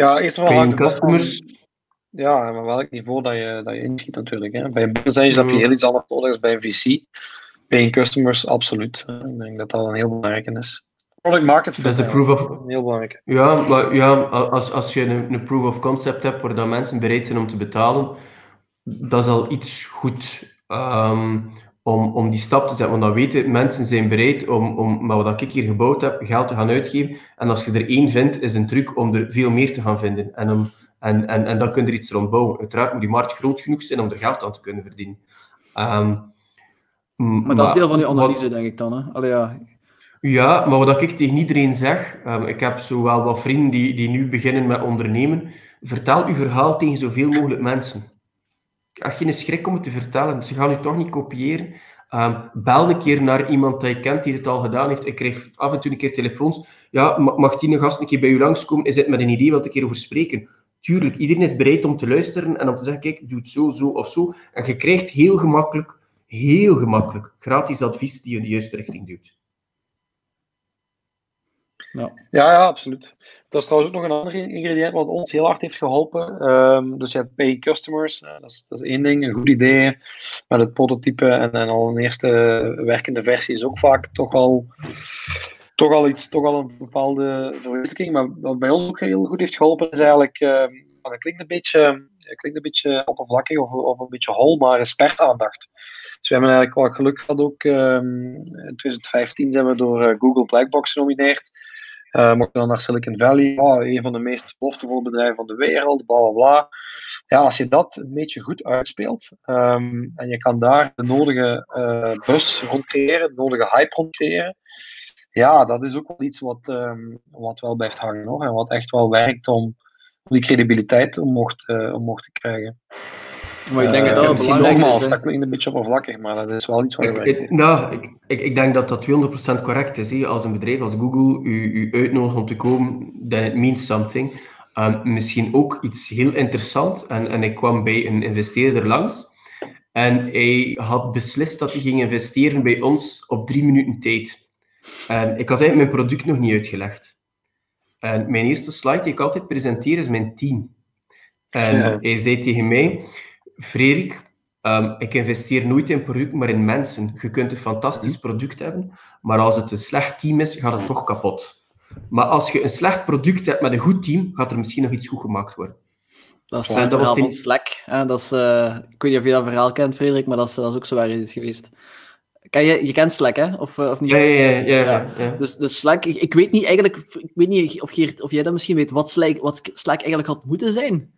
Ja, eerst en vooral Paying hangt het af van... customers. Ja, maar welk niveau dat je inschiet natuurlijk. Hè. Bij een business angel heb je heel iets anders nodig dan bij een VC. Paying customers, absoluut. Ik denk dat dat een heel belangrijke is. Product market fit, Dat is de eigenlijk. proof of... Dat is een heel belangrijke. Ja, maar ja, als je een proof of concept hebt waar dat mensen bereid zijn om te betalen, dat is al iets goed om die stap te zetten. Want dan weten mensen zijn bereid om met wat ik hier gebouwd heb, geld te gaan uitgeven. En als je er één vindt, is een truc om er veel meer te gaan vinden. En dan kun je er iets rond bouwen. Uiteraard moet die markt groot genoeg zijn om er geld aan te kunnen verdienen. Maar dat is deel van je analyse, denk ik dan. Hè? Allee, ja. Ja, maar wat ik tegen iedereen zeg, ik heb zo wel wat vrienden die nu beginnen met ondernemen, vertel uw verhaal tegen zoveel mogelijk mensen. Echt geen schrik om het te vertellen, ze gaan u toch niet kopiëren. Bel een keer naar iemand dat je kent die het al gedaan heeft. Ik krijg af en toe een keer telefoons. Ja, mag die gast een keer bij u langskomen? Is het met een idee, wil ik een keer over spreken? Tuurlijk, iedereen is bereid om te luisteren en om te zeggen, kijk, doe het zo, zo of zo. En je krijgt heel gemakkelijk gratis advies die je in de juiste richting duwt. Ja, absoluut. Dat is trouwens ook nog een ander ingrediënt wat ons heel hard heeft geholpen. Dus je hebt paying customers, dat is één ding, een goed idee met het prototype en al een eerste werkende versie is ook vaak toch al een bepaalde verwisking. Maar wat bij ons ook heel goed heeft geholpen is eigenlijk, dat klinkt een beetje oppervlakkig of een beetje hol, maar expertaandacht. Dus we hebben eigenlijk wel geluk gehad ook. In 2015 zijn we door Google Blackbox genomineerd. Mochten dan naar Silicon Valley, een van de meest beloftevolle bedrijven van de wereld, bla bla bla. Ja, als je dat een beetje goed uitspeelt en je kan daar de nodige buzz rond creëren, de nodige hype rond creëren, ja, dat is ook wel iets wat wel blijft hangen nog en wat echt wel werkt om die credibiliteit omhoog te krijgen. Maar ik denk dat dat belangrijk is. Dat klinkt een beetje oppervlakkig, maar dat is wel iets wat je werkt. Ik denk dat dat 200% correct is. Hè. Als een bedrijf als Google u uitnodigt om te komen, then it means something. Misschien ook iets heel interessant. En ik kwam bij een investeerder langs. En hij had beslist dat hij ging investeren bij ons op 3 minuten tijd. En ik had eigenlijk mijn product nog niet uitgelegd. En mijn eerste slide die ik altijd presenteer is mijn team. En hij zei tegen mij... Frederik, ik investeer nooit in product, maar in mensen. Je kunt een fantastisch product hebben, maar als het een slecht team is, gaat het toch kapot. Maar als je een slecht product hebt met een goed team, gaat er misschien nog iets goed gemaakt worden. Dat is het verhaal van Slack. Dat is, ik weet niet of je dat verhaal kent, Frederik, maar dat is ook zo waar iets geweest. Je kent Slack, hè? Of niet? Ja. Dus Slack, ik weet niet eigenlijk, ik weet niet of Geert, of jij dat misschien weet, wat Slack eigenlijk had moeten zijn.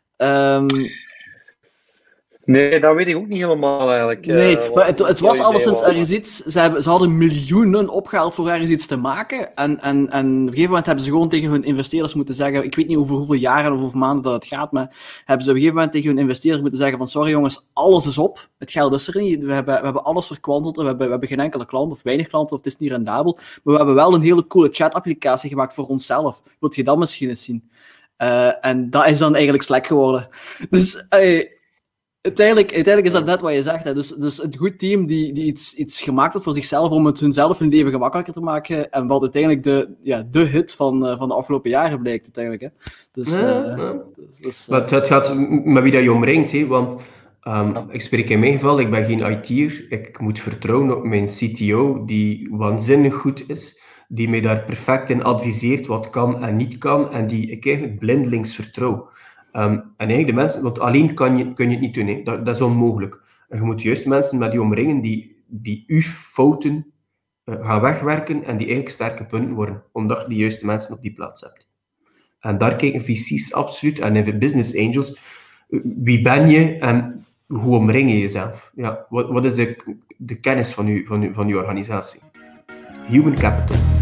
Nee, dat weet ik ook niet helemaal eigenlijk. Nee, maar het was alleszins ergens iets. Ze hadden miljoenen opgehaald voor ergens iets te maken. En op een gegeven moment hebben ze gewoon tegen hun investeerders moeten zeggen. Ik weet niet over hoeveel jaren of hoeveel maanden dat het gaat, maar hebben ze op een gegeven moment tegen hun investeerders moeten zeggen: van sorry jongens, alles is op. Het geld is er niet. We hebben alles verkwanteld. We hebben geen enkele klant of weinig klanten of het is niet rendabel. Maar we hebben wel een hele coole chat-applicatie gemaakt voor onszelf. Wilt je dat misschien eens zien? En dat is dan eigenlijk Slack geworden. Dus. Uiteindelijk is dat net wat je zegt. Hè. Dus een goed team die iets gemaakt heeft voor zichzelf om het hunzelf hun leven gemakkelijker te maken. En wat uiteindelijk de hit van de afgelopen jaren blijkt uiteindelijk. Hè. Dus, maar het gaat met wie dat je omringt. Hè, want ik spreek in mijn geval, ik ben geen IT'er. Ik moet vertrouwen op mijn CTO, die waanzinnig goed is. Die mij daar perfect in adviseert wat kan en niet kan. En die ik eigenlijk blindelings vertrouw. En eigenlijk de mensen, want alleen kun je het niet doen, hè. Dat is onmogelijk. En je moet juist mensen met die omringen die uw fouten gaan wegwerken en die eigenlijk sterke punten worden, omdat je de juiste mensen op die plaats hebt. En daar kijken VC's absoluut, en in business angels, wie ben je en hoe omring je jezelf? Ja, wat is de kennis van uw organisatie? Human capital.